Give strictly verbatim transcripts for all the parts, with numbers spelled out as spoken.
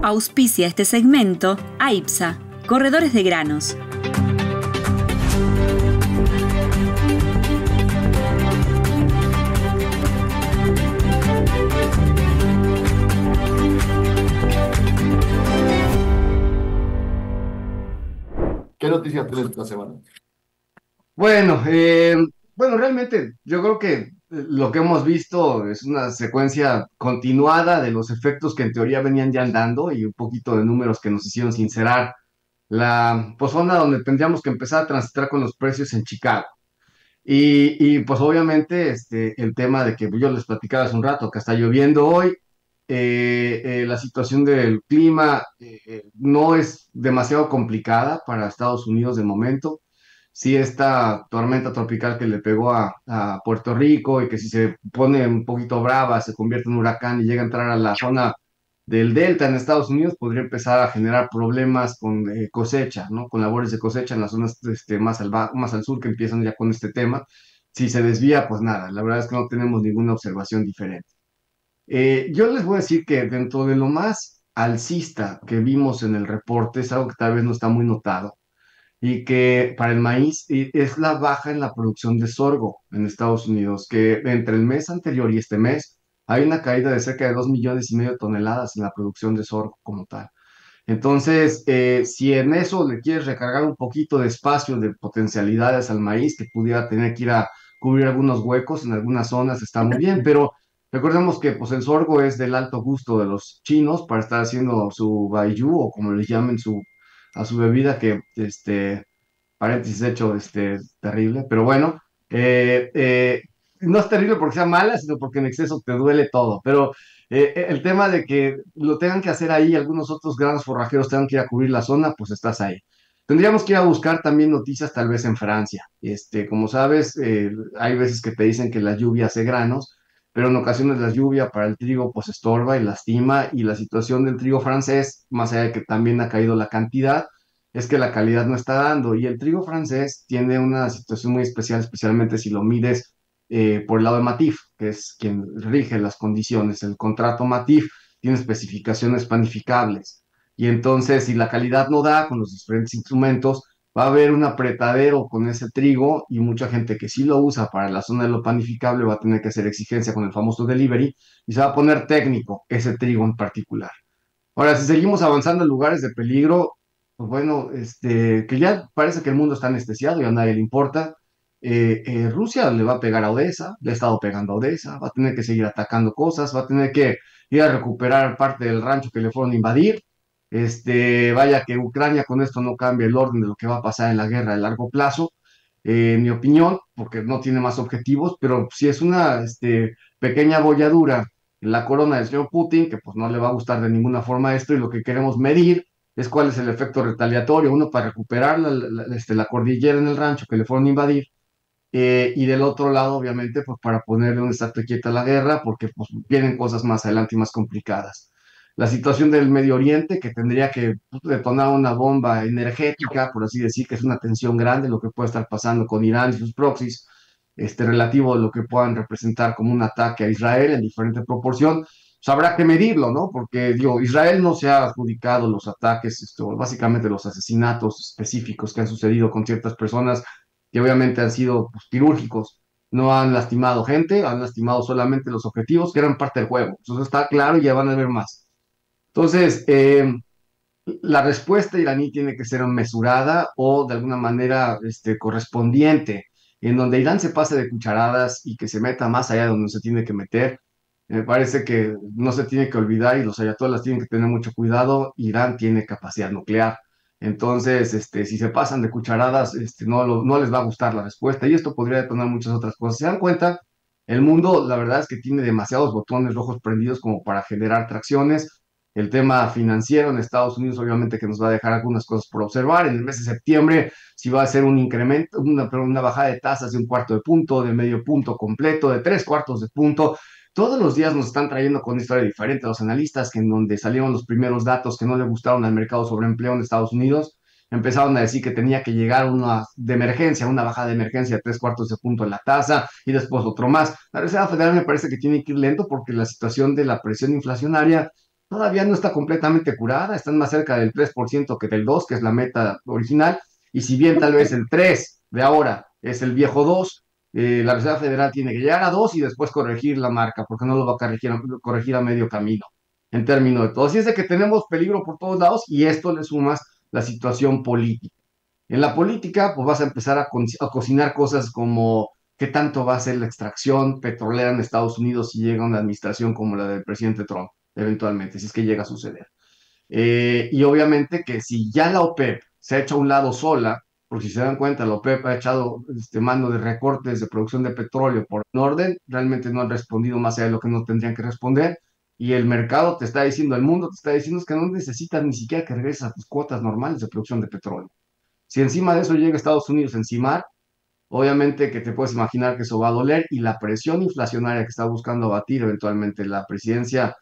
Auspicia este segmento AIPSA, Corredores de Granos. ¿Qué noticias tienes esta semana? Bueno, eh, bueno, realmente yo creo que eh, lo que hemos visto es una secuencia continuada de los efectos que en teoría venían ya andando y un poquito de números que nos hicieron sincerar la pues zona donde tendríamos que empezar a transitar con los precios en Chicago. Y, y, pues obviamente este, el tema de que yo les platicaba hace un rato que está lloviendo hoy, eh, eh, la situación del clima eh, eh, no es demasiado complicada para Estados Unidos de momento. Sí, esta tormenta tropical que le pegó a, a Puerto Rico y que si se pone un poquito brava se convierte en huracán y llega a entrar a la zona del Delta en Estados Unidos, podría empezar a generar problemas con eh, cosecha, ¿no? Con labores de cosecha en las zonas este, más, al, ba- más al sur que empiezan ya con este tema. Si se desvía, pues nada, la verdad es que no tenemos ninguna observación diferente. Eh, yo les voy a decir que dentro de lo más alcista que vimos en el reporte, es algo que tal vez no está muy notado, y que para el maíz y es la baja en la producción de sorgo en Estados Unidos, que entre el mes anterior y este mes hay una caída de cerca de dos millones y medio de toneladas en la producción de sorgo como tal. Entonces, eh, si en eso le quieres recargar un poquito de espacio de potencialidades al maíz, que pudiera tener que ir a cubrir algunos huecos en algunas zonas, está muy bien, pero recordemos que pues, el sorgo es del alto gusto de los chinos para estar haciendo su baijiu o como le llamen su, a su bebida, que este, paréntesis hecho, este, terrible, pero bueno, eh, eh, no es terrible porque sea mala, sino porque en exceso te duele todo, pero eh, eh, el tema de que lo tengan que hacer ahí, algunos otros grandes forrajeros tengan que ir a cubrir la zona, pues estás ahí. Tendríamos que ir a buscar también noticias tal vez en Francia. Este, como sabes, eh, hay veces que te dicen que la lluvia hace granos, pero en ocasiones la lluvia para el trigo pues estorba y lastima, y la situación del trigo francés, más allá de que también ha caído la cantidad, es que la calidad no está dando. Y el trigo francés tiene una situación muy especial, especialmente si lo mides eh, por el lado de Matif, que es quien rige las condiciones. El contrato Matif tiene especificaciones panificables. Y entonces, si la calidad no da con los diferentes instrumentos, va a haber un apretadero con ese trigo, y mucha gente que sí lo usa para la zona de lo panificable va a tener que hacer exigencia con el famoso delivery y se va a poner técnico ese trigo en particular. Ahora, si seguimos avanzando en lugares de peligro, pues bueno, este, que ya parece que el mundo está anestesiado y a nadie le importa. Eh, eh, Rusia le va a pegar a Odessa, le ha estado pegando a Odessa, va a tener que seguir atacando cosas, va a tener que ir a recuperar parte del rancho que le fueron a invadir. Este, vaya que Ucrania con esto no cambia el orden de lo que va a pasar en la guerra a largo plazo, eh, en mi opinión, porque no tiene más objetivos, pero si es una este, pequeña bolladura la corona del señor Putin, que pues no le va a gustar de ninguna forma esto, y lo que queremos medir es cuál es el efecto retaliatorio, uno para recuperar la, la, este, la cordillera en el rancho que le fueron a invadir, eh, y del otro lado, obviamente, pues para ponerle un estate quieta a la guerra, porque pues vienen cosas más adelante y más complicadas. La situación del Medio Oriente, que tendría que pues, detonar una bomba energética, por así decir, que es una tensión grande, lo que puede estar pasando con Irán y sus proxies, este, relativo a lo que puedan representar como un ataque a Israel en diferente proporción, pues habrá que medirlo, ¿no? Porque, digo, Israel no se ha adjudicado los ataques, esto, básicamente los asesinatos específicos que han sucedido con ciertas personas que obviamente han sido pues, quirúrgicos, no han lastimado gente, han lastimado solamente los objetivos que eran parte del juego. Eso está claro y ya van a ver más. Entonces, eh, la respuesta iraní tiene que ser mesurada o de alguna manera este, correspondiente, en donde Irán se pase de cucharadas y que se meta más allá de donde se tiene que meter. Me parece que no se tiene que olvidar y los ayatolás tienen que tener mucho cuidado. Irán tiene capacidad nuclear. Entonces, este, si se pasan de cucharadas, este, no, lo- no les va a gustar la respuesta y esto podría detonar muchas otras cosas. ¿Se dan cuenta? El mundo, la verdad es que tiene demasiados botones rojos prendidos como para generar tracciones. El tema financiero en Estados Unidos, obviamente, que nos va a dejar algunas cosas por observar. En el mes de septiembre, si va a ser un incremento, una, perdón, una bajada de tasas de un cuarto de punto, de medio punto completo, de tres cuartos de punto. Todos los días nos están trayendo con una historia diferente los analistas, que en donde salieron los primeros datos que no le gustaron al mercado sobre empleo en Estados Unidos, empezaron a decir que tenía que llegar una de emergencia, una bajada de emergencia de tres cuartos de punto en la tasa y después otro más. La Reserva Federal me parece que tiene que ir lento porque la situación de la presión inflacionaria todavía no está completamente curada, están más cerca del tres por ciento que del dos, que es la meta original, y si bien tal vez el tres de ahora es el viejo dos, eh, la Reserva Federal tiene que llegar a dos y después corregir la marca, porque no lo va a corregir, corregir a medio camino, en términos de todo. Así es de que tenemos peligro por todos lados y esto le sumas la situación política. En la política, pues vas a empezar a, co a cocinar cosas como qué tanto va a ser la extracción petrolera en Estados Unidos si llega una administración como la del presidente Trump, eventualmente, si es que llega a suceder. Eh, y obviamente que si ya la OPEP se ha hecho a un lado sola, porque si se dan cuenta, la OPEP ha echado este, mano de recortes de producción de petróleo por orden, realmente no han respondido más allá de lo que no tendrían que responder, y el mercado te está diciendo, el mundo te está diciendo es que no necesitas ni siquiera que regreses a tus cuotas normales de producción de petróleo. Si encima de eso llega Estados Unidos a encimar, obviamente que te puedes imaginar que eso va a doler y la presión inflacionaria que está buscando abatir eventualmente la presidencia,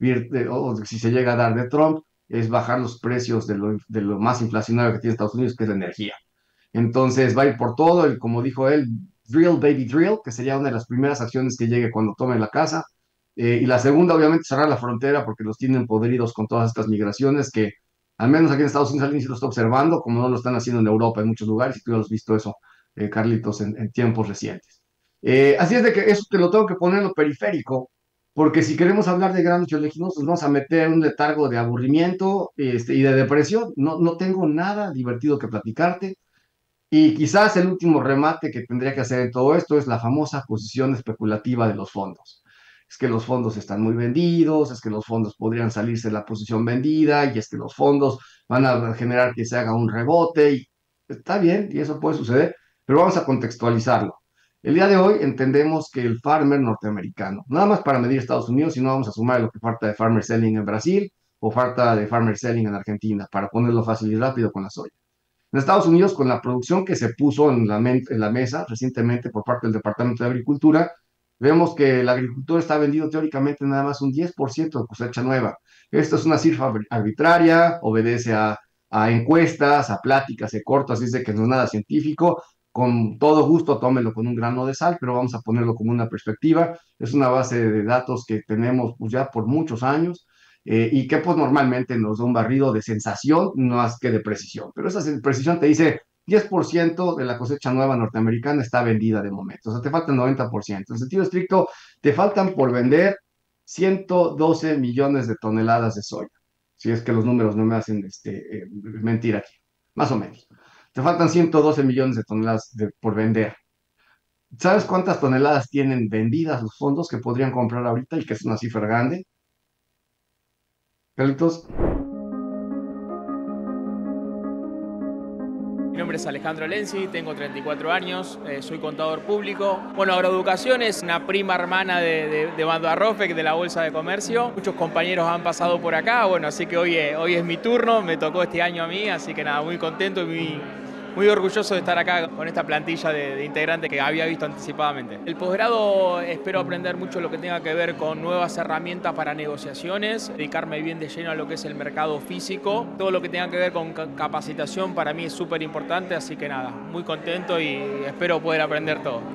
o si se llega a dar de Trump, es bajar los precios de lo, de lo más inflacionario que tiene Estados Unidos, que es la energía. Entonces va a ir por todo, el, como dijo él, drill, baby, drill, que sería una de las primeras acciones que llegue cuando tome la casa. Eh, y la segunda, obviamente, cerrar la frontera porque los tienen podridos con todas estas migraciones que, al menos aquí en Estados Unidos, alguien sí lo está observando, como no lo están haciendo en Europa en muchos lugares, y tú ya has visto eso, eh, Carlitos, en, en, tiempos recientes. Eh, así es de que eso te lo tengo que poner en lo periférico, porque si queremos hablar de grandes geológicos, nos vamos a meter en un letargo de aburrimiento este, y de depresión. No, no tengo nada divertido que platicarte. Y quizás el último remate que tendría que hacer en todo esto es la famosa posición especulativa de los fondos. Es que los fondos están muy vendidos, es que los fondos podrían salirse de la posición vendida y es que los fondos van a generar que se haga un rebote y está bien y eso puede suceder, pero vamos a contextualizarlo. El día de hoy entendemos que el farmer norteamericano, nada más para medir Estados Unidos, y no vamos a sumar lo que falta de farmer selling en Brasil o falta de farmer selling en Argentina, para ponerlo fácil y rápido con la soya. En Estados Unidos, con la producción que se puso en la, en la mesa recientemente por parte del Departamento de Agricultura, vemos que el agricultor está vendido teóricamente nada más un diez por ciento de cosecha nueva. Esto es una cifra arbitraria, obedece a, a encuestas, a pláticas de corto, así es de que no es nada científico. Con todo gusto, tómelo con un grano de sal, pero vamos a ponerlo como una perspectiva. Es una base de datos que tenemos pues, ya por muchos años. Eh, y que pues normalmente nos da un barrido de sensación más que de precisión. Pero esa precisión te dice diez por ciento de la cosecha nueva norteamericana está vendida de momento, o sea, te falta el noventa por ciento. En sentido estricto, te faltan por vender ciento doce millones de toneladas de soya, si es que los números no me hacen este, eh, mentir aquí, más o menos. Te faltan ciento doce millones de toneladas de, por vender. ¿Sabes cuántas toneladas tienen vendidas los fondos que podrían comprar ahorita y que es una cifra grande? Carlitos. Mi nombre es Alejandro Lenzi, tengo treinta y cuatro años, eh, soy contador público. Bueno, Agroeducación es una prima hermana de, de, de Bando Arrofec, de la Bolsa de Comercio. Muchos compañeros han pasado por acá, bueno, así que hoy, eh, hoy es mi turno, me tocó este año a mí, así que nada, muy contento y muy, muy orgulloso de estar acá con esta plantilla de, de integrantes que había visto anticipadamente. El posgrado espero aprender mucho lo que tenga que ver con nuevas herramientas para negociaciones, dedicarme bien de lleno a lo que es el mercado físico. Todo lo que tenga que ver con capacitación para mí es súper importante, así que nada, muy contento y espero poder aprender todo.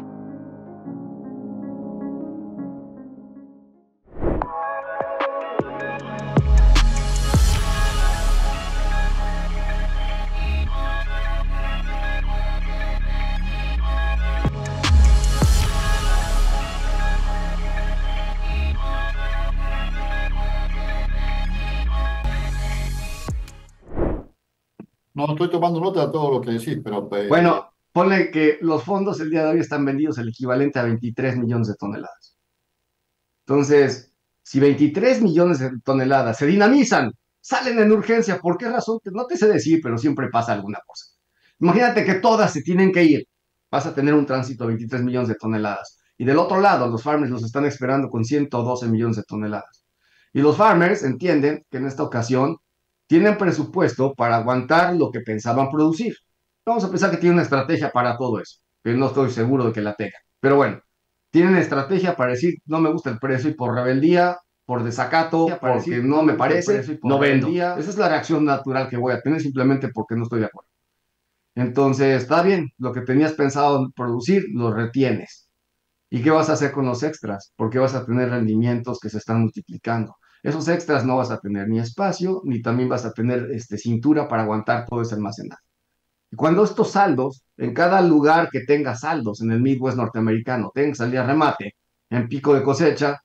No, estoy tomando nota de todo lo que decís, pero... eh, Bueno, ponle que los fondos el día de hoy están vendidos el equivalente a veintitrés millones de toneladas. Entonces, si veintitrés millones de toneladas se dinamizan, salen en urgencia, ¿por qué razón? No te sé decir, pero siempre pasa alguna cosa. Imagínate que todas se tienen que ir. Vas a tener un tránsito de veintitrés millones de toneladas. Y del otro lado, los farmers los están esperando con ciento doce millones de toneladas. Y los farmers entienden que en esta ocasión tienen presupuesto para aguantar lo que pensaban producir. Vamos a pensar que tienen una estrategia para todo eso, pero no estoy seguro de que la tengan. Pero bueno, tienen estrategia para decir, no me gusta el precio y por rebeldía, por desacato, porque decir, no me parece, no vendo. Esa es la reacción natural que voy a tener simplemente porque no estoy de acuerdo. Entonces, está bien, lo que tenías pensado producir, lo retienes. ¿Y qué vas a hacer con los extras? Porque vas a tener rendimientos que se están multiplicando. Esos extras no vas a tener ni espacio, ni también vas a tener este, cintura para aguantar todo ese almacenaje. Y cuando estos saldos, en cada lugar que tenga saldos en el Midwest norteamericano, tenga salida a remate en pico de cosecha,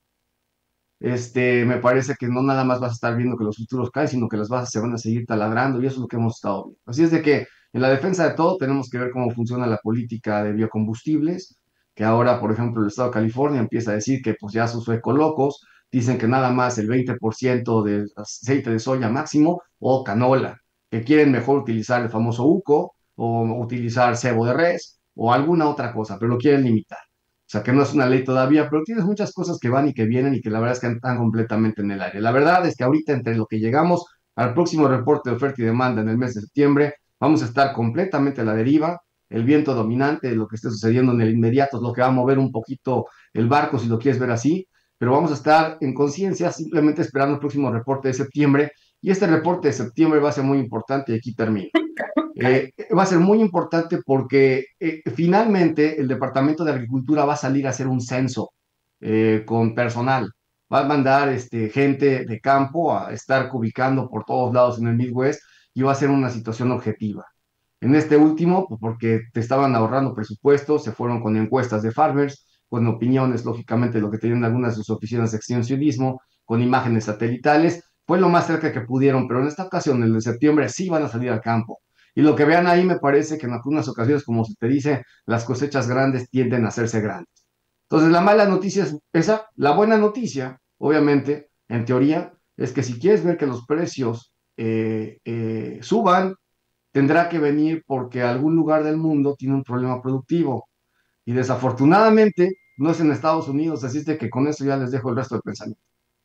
este, me parece que no nada más vas a estar viendo que los futuros caen, sino que las bases se van a seguir taladrando y eso es lo que hemos estado viendo. Así es de que en la defensa de todo tenemos que ver cómo funciona la política de biocombustibles, que ahora, por ejemplo, el estado de California empieza a decir que pues ya sus ecolocos dicen que nada más el veinte por ciento de aceite de soya máximo o canola, que quieren mejor utilizar el famoso UCO o utilizar cebo de res o alguna otra cosa, pero lo quieren limitar. O sea, que no es una ley todavía, pero tienes muchas cosas que van y que vienen y que la verdad es que están completamente en el aire. La verdad es que ahorita entre lo que llegamos al próximo reporte de oferta y demanda en el mes de septiembre, vamos a estar completamente a la deriva. El viento dominante de lo que esté sucediendo en el inmediato es lo que va a mover un poquito el barco, si lo quieres ver así, pero vamos a estar en conciencia simplemente esperando el próximo reporte de septiembre. Y este reporte de septiembre va a ser muy importante y aquí termino. Eh, va a ser muy importante porque eh, finalmente el Departamento de Agricultura va a salir a hacer un censo eh, con personal. Va a mandar este, gente de campo a estar ubicando por todos lados en el Midwest y va a ser una situación objetiva. En este último, pues porque te estaban ahorrando presupuestos, se fueron con encuestas de farmers, con opiniones, lógicamente, lo que tenían algunas de sus oficinas de extensionismo, con imágenes satelitales. Fue lo más cerca que pudieron, pero en esta ocasión, el de septiembre, sí van a salir al campo. Y lo que vean ahí me parece que en algunas ocasiones, como se te dice, las cosechas grandes tienden a hacerse grandes. Entonces, la mala noticia es esa. La buena noticia, obviamente, en teoría, es que si quieres ver que los precios eh, eh, suban, tendrá que venir porque algún lugar del mundo tiene un problema productivo. Y desafortunadamente, no es en Estados Unidos, así es de que con eso ya les dejo el resto del pensamiento.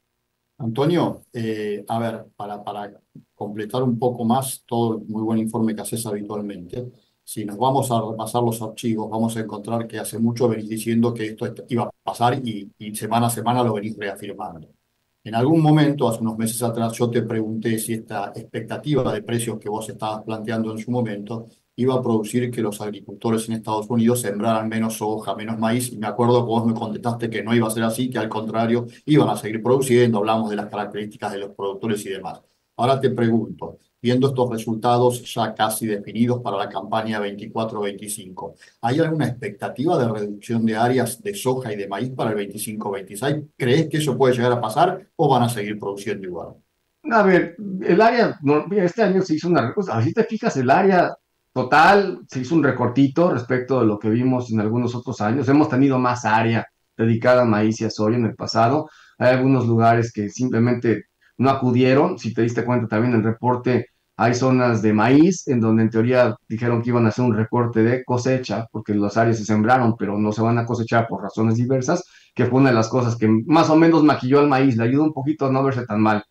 Antonio, eh, a ver, para, para completar un poco más todo el muy buen informe que haces habitualmente, si nos vamos a repasar los archivos, vamos a encontrar que hace mucho venís diciendo que esto est- iba a pasar y, y semana a semana lo venís reafirmando. En algún momento, hace unos meses atrás, yo te pregunté si esta expectativa de precios que vos estabas planteando en su momento iba a producir que los agricultores en Estados Unidos sembraran menos soja, menos maíz, y me acuerdo que vos me contestaste que no iba a ser así, que al contrario, iban a seguir produciendo, hablamos de las características de los productores y demás. Ahora te pregunto, viendo estos resultados ya casi definidos para la campaña veinticuatro veinticinco, ¿hay alguna expectativa de reducción de áreas de soja y de maíz para el veinticinco veintiséis? ¿Crees que eso puede llegar a pasar o van a seguir produciendo igual? A ver, el área, no, mira, este año se hizo una, o sea, si te fijas, el área total se hizo un recortito respecto de lo que vimos en algunos otros años. Hemos tenido más área dedicada a maíz y a soya en el pasado. Hay algunos lugares que simplemente no acudieron. Si te diste cuenta también en el reporte, hay zonas de maíz en donde en teoría dijeron que iban a hacer un recorte de cosecha porque las áreas se sembraron, pero no se van a cosechar por razones diversas, que fue una de las cosas que más o menos maquilló al maíz, le ayudó un poquito a no verse tan mal.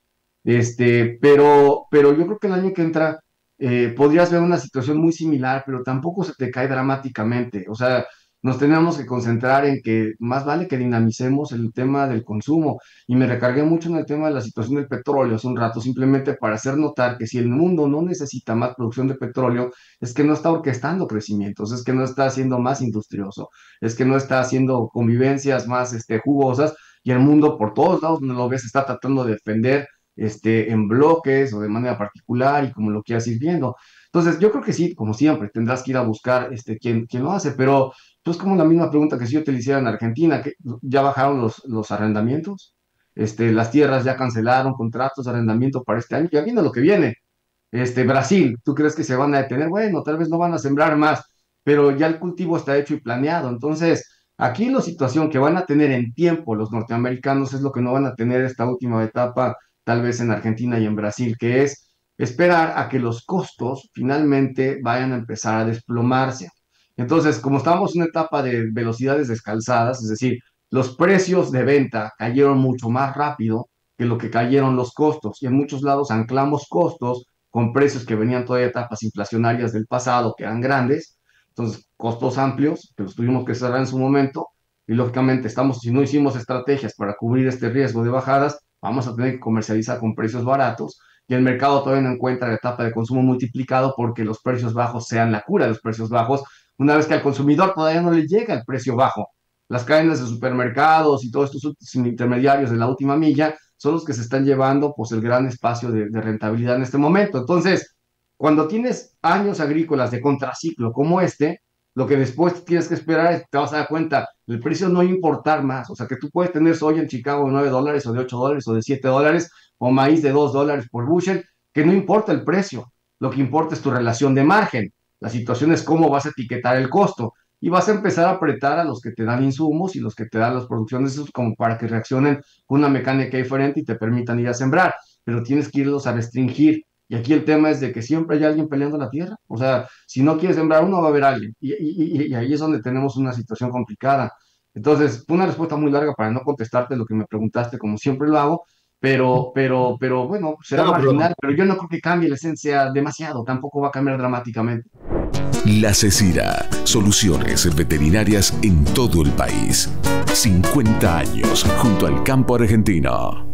Este, pero, pero yo creo que el año que entra eh, podrías ver una situación muy similar, pero tampoco se te cae dramáticamente. O sea, nos tenemos que concentrar en que más vale que dinamicemos el tema del consumo. Y me recargué mucho en el tema de la situación del petróleo hace un rato, simplemente para hacer notar que si el mundo no necesita más producción de petróleo, es que no está orquestando crecimientos, es que no está haciendo más industrioso, es que no está haciendo convivencias más este, jugosas, y el mundo por todos lados donde lo ves está tratando de defender este, en bloques o de manera particular y como lo quieras ir viendo. Entonces, yo creo que sí, como siempre, tendrás que ir a buscar este, quién, quién lo hace, pero pues como la misma pregunta que si yo te la hiciera en Argentina, que ya bajaron los, los arrendamientos, este, las tierras ya cancelaron contratos de arrendamiento para este año, ya viene lo que viene. Este, Brasil, ¿tú crees que se van a detener? Bueno, tal vez no van a sembrar más, pero ya el cultivo está hecho y planeado. Entonces, aquí la situación que van a tener en tiempo los norteamericanos es lo que no van a tener esta última etapa, tal vez en Argentina y en Brasil, que es esperar a que los costos finalmente vayan a empezar a desplomarse. Entonces, como estamos en una etapa de velocidades descalzadas, es decir, los precios de venta cayeron mucho más rápido que lo que cayeron los costos, y en muchos lados anclamos costos con precios que venían todavía de etapas inflacionarias del pasado, que eran grandes, entonces costos amplios, que los tuvimos que cerrar en su momento, y lógicamente estamos, si no hicimos estrategias para cubrir este riesgo de bajadas, vamos a tener que comercializar con precios baratos, y el mercado todavía no encuentra la etapa de consumo multiplicado porque los precios bajos sean la cura de los precios bajos, una vez que al consumidor todavía no le llega el precio bajo. Las cadenas de supermercados y todos estos intermediarios de la última milla son los que se están llevando pues el gran espacio de, de rentabilidad en este momento. Entonces, cuando tienes años agrícolas de contraciclo como este, lo que después tienes que esperar es, te vas a dar cuenta, el precio no importar más, o sea que tú puedes tener soya en Chicago de nueve dólares o de ocho dólares o de siete dólares o maíz de dos dólares por bushel, que no importa el precio, lo que importa es tu relación de margen, la situación es cómo vas a etiquetar el costo y vas a empezar a apretar a los que te dan insumos y los que te dan las producciones como para que reaccionen con una mecánica diferente y te permitan ir a sembrar, pero tienes que irlos a restringir. Y aquí el tema es de que siempre hay alguien peleando la tierra. O sea, si no quieres sembrar uno, va a haber alguien. Y, y, y ahí es donde tenemos una situación complicada. Entonces, fue una respuesta muy larga para no contestarte lo que me preguntaste, como siempre lo hago, pero, pero, pero bueno, será Claro, pero- marginal, pero yo no creo que cambie la esencia demasiado, tampoco va a cambiar dramáticamente. La Cecira, soluciones veterinarias en todo el país. cincuenta años junto al campo argentino.